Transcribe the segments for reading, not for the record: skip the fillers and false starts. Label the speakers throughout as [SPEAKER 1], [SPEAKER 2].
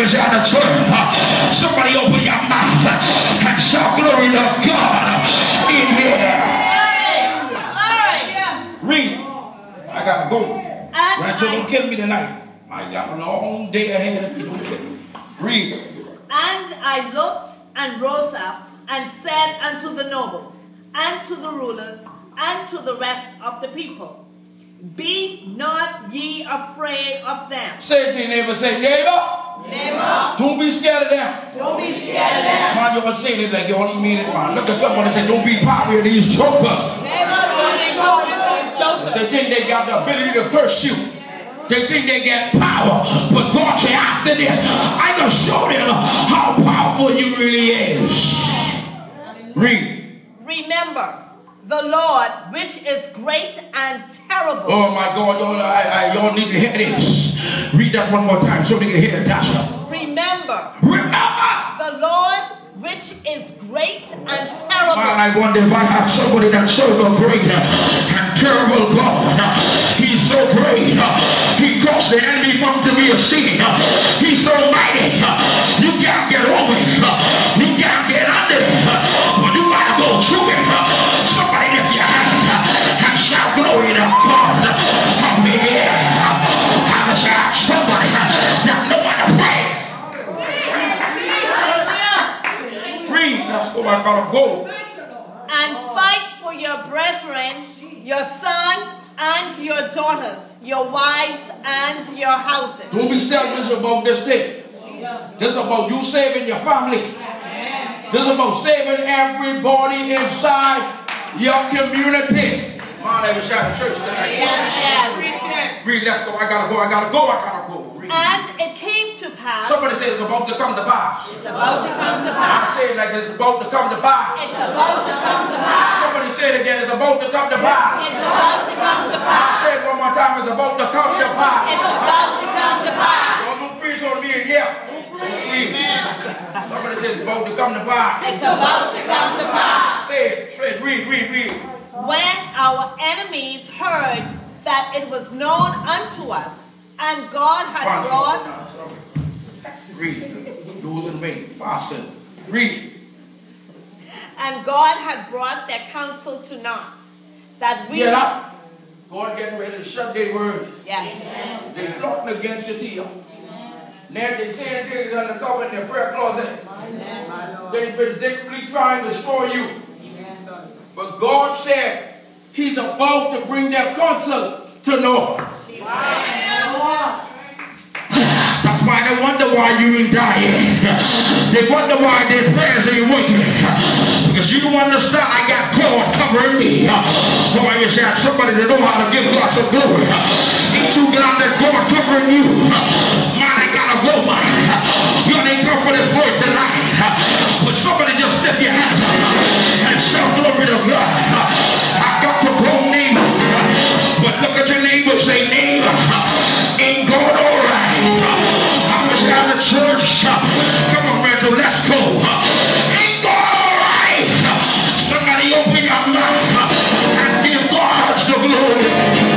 [SPEAKER 1] is out of turn. Somebody open your mouth and shout glory to God in here. Read. I gotta go. Rancho, don't kill me tonight. I got a long day ahead of me. Don't kill me. Read.
[SPEAKER 2] And I looked and rose up and said unto the nobles and to the rulers and to the rest of the people, be not ye afraid of them.
[SPEAKER 1] Say to your neighbor, say, neighbor.
[SPEAKER 2] Neighbor.
[SPEAKER 1] Don't be scared of them.
[SPEAKER 2] Don't be scared of them.
[SPEAKER 1] Man, you all saying it like you only mean it, man. Look at somebody and say, don't be part of these jokers.
[SPEAKER 2] Neighbor, don't be part of these jokers.
[SPEAKER 1] They think they got the ability to curse you. They think they get power. But God said, after this, I can show them how powerful you really is. Read.
[SPEAKER 2] Remember the Lord, which is great and terrible.
[SPEAKER 1] Oh my God, y'all need to hear this. Read that one more time so they can hear it, Tasha.
[SPEAKER 2] Remember the Lord, which is great and terrible.
[SPEAKER 1] Man, I wonder if I have somebody that serves a great and terrible God. He's so great. He caused the enemy to be a sin. He's so mighty. You can't get over it. You can't get under it. But you gotta go through it. Somebody lift your hand and shout glory to God. I was at somebody that know how to pray. Read. That's what I gotta go.
[SPEAKER 2] And fight for your brethren, your sons and your daughters, your wives and your houses.
[SPEAKER 1] Don't be selfish about this thing. This is about you saving your family. This is about saving everybody inside your community. Man, I wish I had a church tonight.
[SPEAKER 2] Yes.
[SPEAKER 1] Read, let's go. I gotta go. Read.
[SPEAKER 2] And it came to pass.
[SPEAKER 1] Somebody say it's about to come to pass.
[SPEAKER 2] It's about to come to pass.
[SPEAKER 1] Say it like it's about to come to pass.
[SPEAKER 2] It's about to come to pass.
[SPEAKER 1] Somebody say it again. It's about to come to pass.
[SPEAKER 2] It's about to come to pass.
[SPEAKER 1] Say it one more time. It's about to come to pass.
[SPEAKER 2] It's about to come to pass.
[SPEAKER 1] Don't freeze on me in here. Somebody says it's about to come to pass.
[SPEAKER 2] It's about to come to pass.
[SPEAKER 1] Say it straight. Read.
[SPEAKER 2] When our enemies heard that it was known unto us, and God had brought.
[SPEAKER 1] Read. Those in vain. Fasten. Read.
[SPEAKER 2] And God had brought their counsel to naught. That we.
[SPEAKER 1] Yeah. God getting ready to shut their word.
[SPEAKER 2] Yes.
[SPEAKER 1] They plotting against you here. Now they saying things undercover in their prayer closet. They've been desperately trying to destroy you. But God said He's about to bring their counsel to naught. That's why they wonder why you ain't dying. They wonder why their prayers ain't working. Because you don't understand, I got God covering me. Boy, you should have somebody to know how to give God some glory. Ain't you got that God covering you? Man, I gotta go, man. You ain't come for this word tonight. But somebody just lift your hands up and shout glory to God. I got to go, neighbor. But look at your neighbor, say, neighbor, ain't God all right? I wish I had a church. Come on, Rancho, let's go. Ain't God all right? Somebody open your mouth and give God the glory.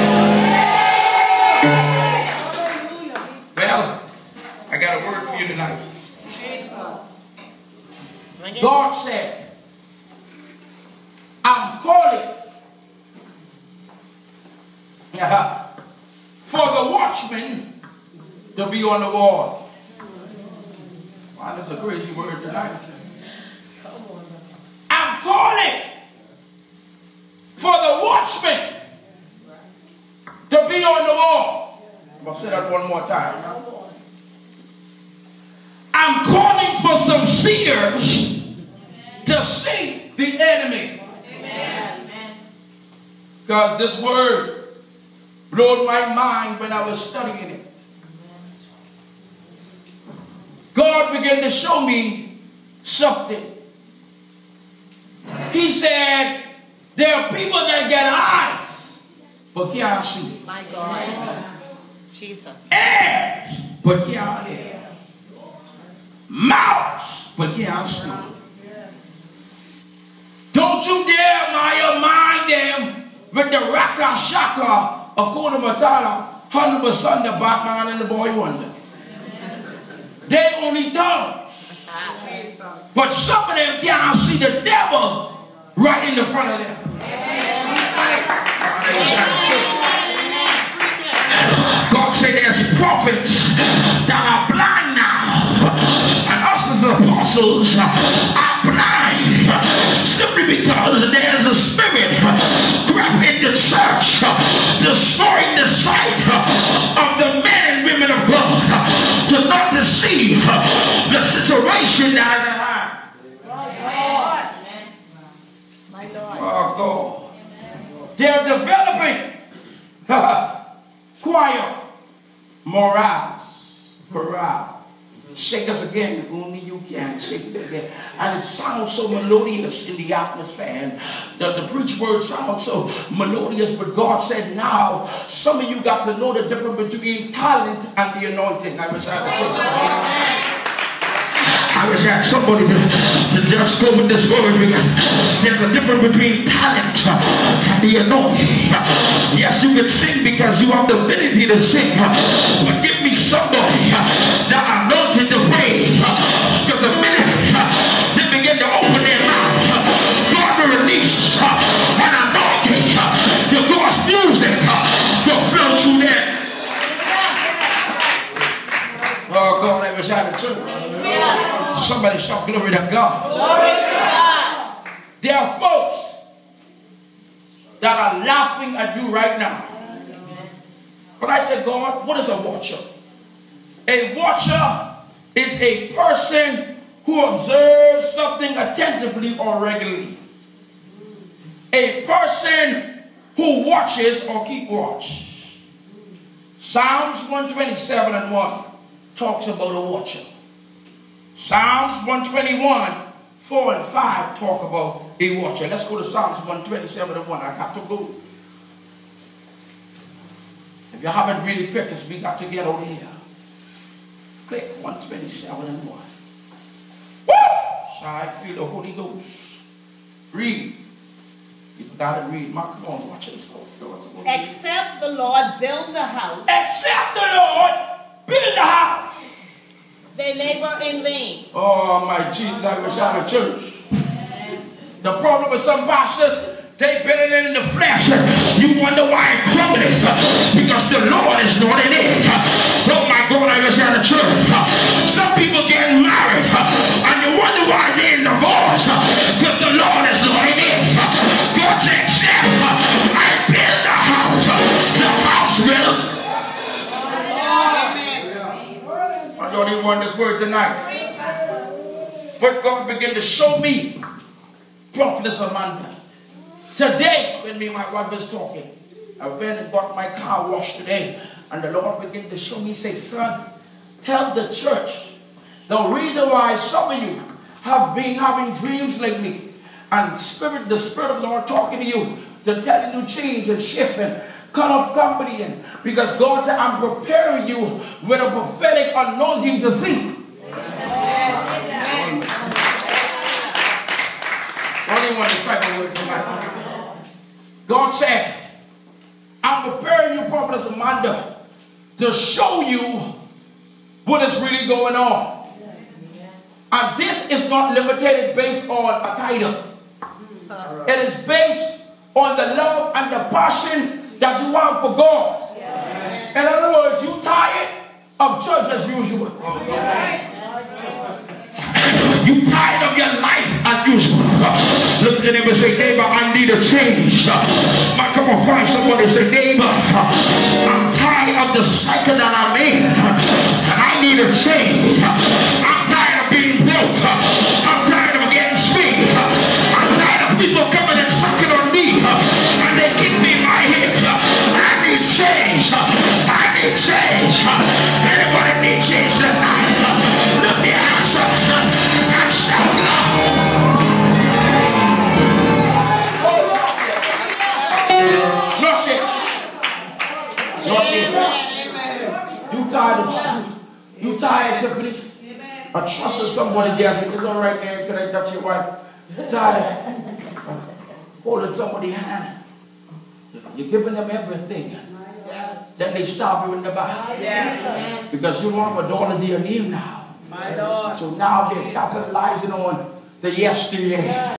[SPEAKER 1] Well, I got a word for you tonight. God said, I'm calling for the watchman to be on the wall. Wow, that's a crazy word tonight. I'm calling for the watchman to be on the wall. I'm going to say that one more time. I'm calling for some seers to see the enemy. Because this word blew my mind when I was studying it. God began to show me something. He said, there are people that get eyes, but can't see.
[SPEAKER 2] My God. Jesus.
[SPEAKER 1] Ears, but can't hear. Mouths, but can't see. Don't you dare mind them with the Raka Shaka, Akuna Matala, 100% the Batman and the Boy Wonder. They only tongues. But some of them can't see the devil right in the front of them. God said there's prophets that are blind now, and us as apostles are blind simply because there's a spirit crept in the church, destroying the sight of the men and women of God, to not deceive the situation that is at hand. Oh God. They are developing choir morale. Shake us again. Only you can shake us again. And it sounds so melodious in the atmosphere. And the preach word sounds so melodious. But God said, now, some of you got to know the difference between talent and the anointing. I wish I had to I wish I had somebody to just go with this word, because there's a difference between talent and the anointing. Yes, you can sing because you have the ability to sing, but give me somebody that anointed to pray, because the minute they begin to open their mouth, God will release an anointing to cause music to flow through them. Oh God, I wish I had a church. Somebody shout glory to God.
[SPEAKER 2] Glory to God.
[SPEAKER 1] There are folks that are laughing at you right now. But I said, God, what is a watcher? A watcher is a person who observes something attentively or regularly. A person who watches or keep watch. Psalms 127:1 talks about a watcher. Psalms 121:4-5 talk about a watcher. Let's go to Psalms 127:1. I got to go. If you haven't really picked us, we got to get over here. Click 127:1. Woo! I feel the Holy Ghost. Read. You got to read. Mark, come on, watch this.
[SPEAKER 2] Except the Lord build the house.
[SPEAKER 1] Except the Lord build the house.
[SPEAKER 2] They labor in vain.
[SPEAKER 1] Oh my Jesus, I wish I had a church. The problem with some pastors, they build it in the flesh. You wonder why it's crumbling. Because the Lord is not in it. Oh my God, I wish I had a church. Some people get married and you wonder why they're in divorce. Because the Lord is not in it. God said, except I build the house will. I don't even want this word tonight. But God began to show me Prophetess Amanda. Today, when me and my wife was talking, I went and got my car washed today, and the Lord began to show me, say, son, tell the church the reason why some of you have been having dreams lately, and the Spirit of the Lord talking to you, to tell you to change and shift and cut off company, and because God said, I'm preparing you with a prophetic anointing to see. Only one is type of word tonight. God said, I'm preparing you, Prophetess Amanda, to show you what is really going on. And this is not limited based on a title. It is based on the love and the passion that you have for God. In other words, you tired of church as usual. You tired of your life as usual. Look at your neighbor and say, neighbor, I need a change. Come on, find somebody and say, neighbor, I'm tired of the cycle that I'm in, and I need a change. I'm tired of being broke. I'm tired of getting sweet. I'm tired of people coming and sucking on me, and they keep me in my head. I need change. I need change. Anybody need change tonight? Look your hands up and shout loud. Not yet. Not yet. You tired of you tired, Tiffany? I trusted somebody there. I said, it's all right, man. Can I touch your wife? Tired holding somebody's hand. You're giving them everything. Yes. Then they stop you in the back. Yes. Because you don't have a daughter near you now.
[SPEAKER 2] My Lord.
[SPEAKER 1] So now they're capitalizing on the yesterday.